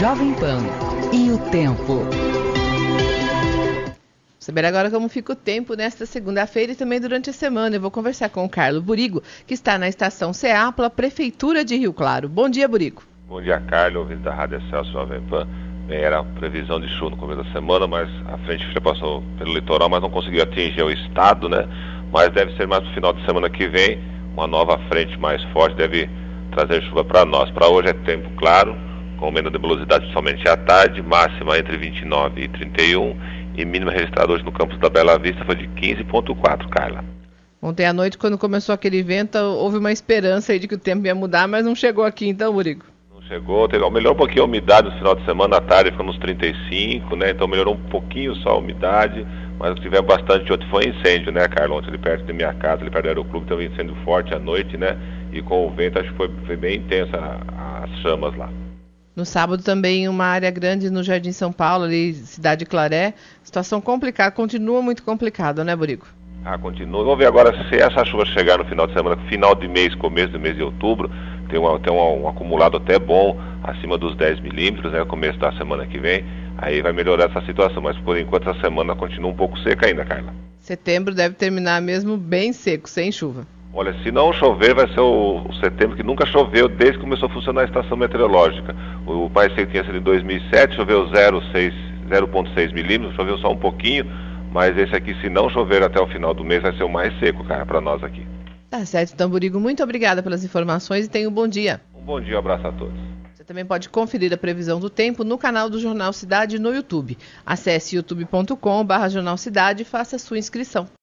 Jovem Pan e o tempo. Saber agora como fica o tempo nesta segunda-feira e também durante a semana. Eu vou conversar com o Carlos Burigo, que está na estação Ceapla, Prefeitura de Rio Claro. Bom dia, Burigo. Bom dia, Carlos, ouvinte da Rádio Excelsior Jovem Pan. Era previsão de chuva no começo da semana, mas a frente fria passou pelo litoral, mas não conseguiu atingir o estado, né? Mas deve ser mais no final de semana que vem, uma nova frente mais forte deve trazer chuva para nós. Para hoje é tempo claro, com menos nebulosidade, principalmente à tarde, máxima entre 29 e 31, e mínima registrada hoje no campus da Bela Vista foi de 15,4, Carla. Ontem à noite, quando começou aquele vento, houve uma esperança aí de que o tempo ia mudar, mas não chegou aqui então, Burigo. Não chegou, melhorou um pouquinho a umidade no final de semana, à tarde ficou nos 35, né? Então melhorou um pouquinho só a umidade, mas o que tivemos bastante ontem foi incêndio, né, Carla? Ontem ali perto da minha casa, ali perto do Aeroclube, teve um incêndio forte à noite, né? E com o vento acho que foi bem intensa as chamas lá. No sábado também uma área grande no Jardim São Paulo, ali, Cidade Claré. Situação complicada, continua muito complicada, né, Burigo? Continua. Vamos ver agora se essa chuva chegar no final de semana, final de mês, começo do mês de outubro, tem um acumulado até bom, acima dos 10 milímetros, né, no começo da semana que vem, aí vai melhorar essa situação, mas por enquanto essa semana continua um pouco seca ainda, Carla. Setembro deve terminar mesmo bem seco, sem chuva. Olha, se não chover, vai ser o setembro que nunca choveu desde que começou a funcionar a estação meteorológica. O mais seco tinha sido em 2007, choveu 0,6 milímetros, choveu só um pouquinho, mas esse aqui, se não chover até o final do mês, vai ser o mais seco, cara, para nós aqui. Tá certo, então, Burigo, muito obrigada pelas informações e tenha um bom dia. Um bom dia, um abraço a todos. Você também pode conferir a previsão do tempo no canal do Jornal Cidade no YouTube. Acesse youtube.com/Jornal Cidade e faça a sua inscrição.